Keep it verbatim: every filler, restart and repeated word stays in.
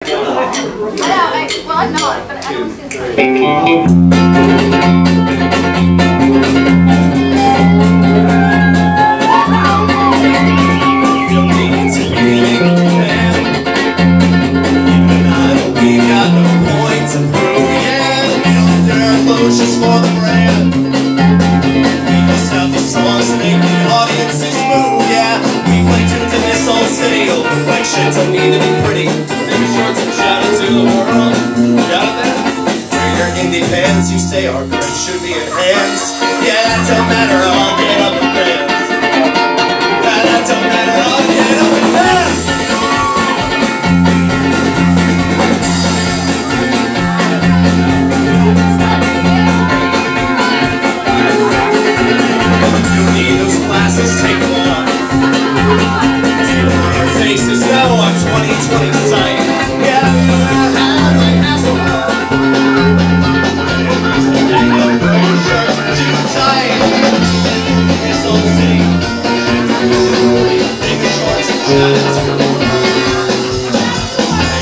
I, well, I'm not, but I was going to say. Just for the brand. We bust out these songs to make the audiences move, yeah. We play tunes in this old city. Old reflections don't need to be pretty. Make shorts and shout it to the world. Got that? Wear your indie pants, you say our career should be enhanced. Yeah, that don't matter, I'll get up and dance. Yeah, that don't matter, I'll get up and dance. Take one. See our faces, now I'm twenty twenty sight. Yeah, I have my ass on. And the shirts are too tight. This old city. Big shorts and shots.